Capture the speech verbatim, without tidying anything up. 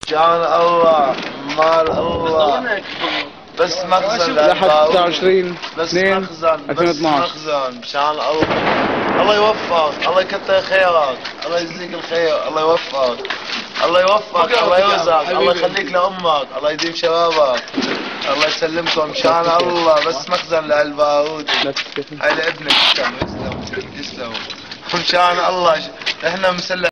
مشان الله مال الله بس مخزن لحد ستة وعشرين بس اثنين مخزن ألفين واثنعش. بس مخزن مشان الله. الله يوفقك، الله يكتر خيرك، الله يجزيك الخير، الله يوفقك، الله يوفقك، الله يرزقك، الله يخليك لامك، الله يديم شبابك، الله يسلمكم مشان الله. بس مخزن للبارود هاي لابنك. تسلم تسلم تسلم مشان الله. احنا مسلم